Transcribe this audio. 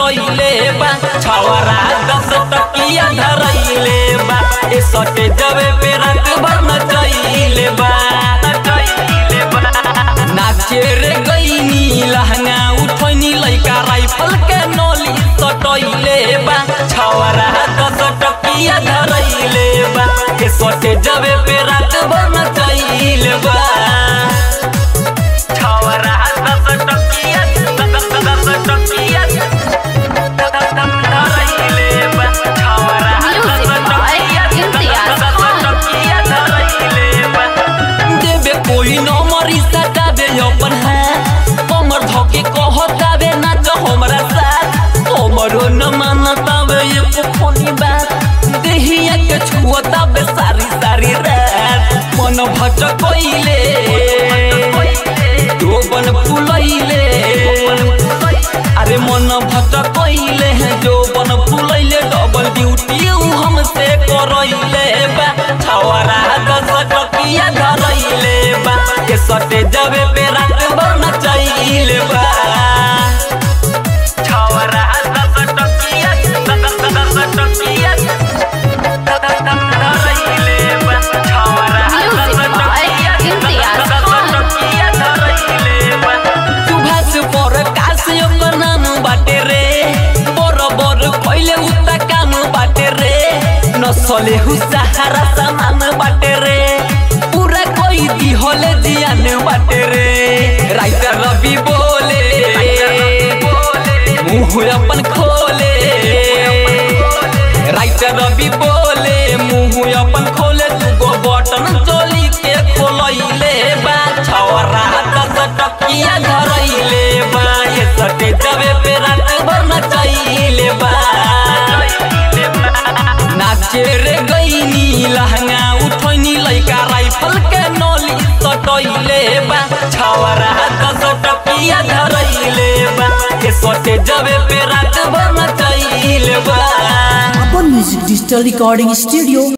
सटइले बा छवरा 10 टकिया धरइले बा ए सटे जबे पे रात भर नचइले बा नाचे रे गइनी लहंगा उठैनी लइका राइफल के नोली सटइले बा छवरा 10 टकिया धरइले बा ए सटे जबे पे रात भर नचइले बा छवरा 10 टकिया टकिया धरइले बा छवरा 10 टकिया धरइले बा देबे कोई न मरी सटाबे अपन है कमर धके कहताबे नाच हमरा साथ हमरो न मानताबे एको फोनी बात देहिया के छुअताबे सारी सारी रात मन भटकइले जोबन फुलइले अरे मन भटकइले जोबन फुलइले डबल ड्यूटी हमसे करइले बा छवरा 10 टकिया धरइले बा के सटे जबे पे रात भर नचइले बा छवरा 10 टकिया टकिया धरइले बा छवरा 10 टकिया धरइले बा सुभाष पर काश ओकर नाम बाटे रे बरोबर कइले उता काम बाटे रे नसले हुसहारा सामान बाटे रे पूरा कोई दी होले जियान बाटे रे राइटर रवि बोले मुंह अपन खोले राइटर रवि बोले मुंह अपन खोले दुगो बटन चोली के खोलइले बा छवरा 10 टकिया धरइले बा ये सटे जबे पे रात भर नचइले बा नाचे रे गइनी लहंगा उठैनी लइका राइफल के नोली सटइले बा छवरा 10 टकिया धरइले बा के सटे जबे पे रात भर नचइले बा अपन म्यूजिक डिजिटल रिकॉर्डिंग स्टूडियो